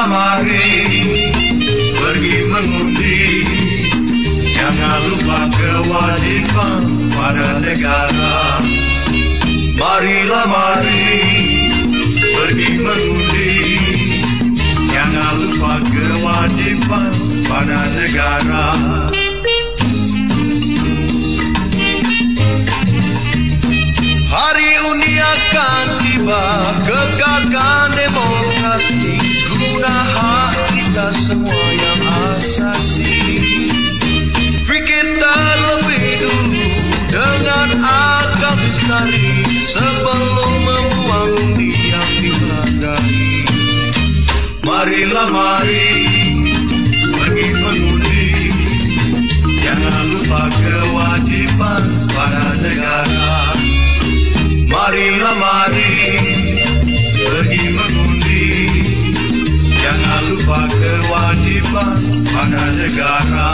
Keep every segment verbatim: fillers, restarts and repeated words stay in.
Marilah mari pergi mengundi, jangan lupa kewajiban pada negara. Marilah mari pergi mengundi, jangan lupa kewajiban pada negara. Hari undi akan tiba, kegagalan demokrasi, guna hak kita semua yang asasi. Fikir terlebih dulu dengan akal lestari, sebelum membuang undi yang dihargai. Marilah mari pergi mengundi, jangan lupa kewajiban pada negara. Marilah mari pergi mengundi, jangan lupa kewajiban pada negara.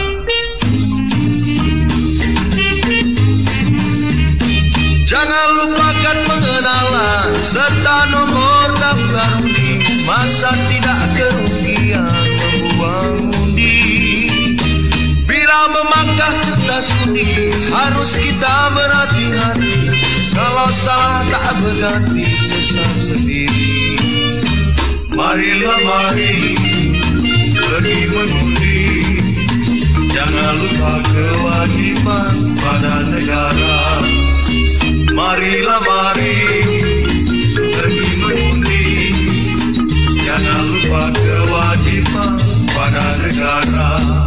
Jangan lupakan pengenalan serta nomor daftar undi, masa tidak kerugian membuang undi. Bila memakai kertas undi, harus kita berhati-hati, kalau salah tak berganti sesat sendiri. Marilah mari pergi mengundi, jangan lupa kewajiban pada negara. Marilah mari pergi mengundi, jangan lupa kewajiban pada negara.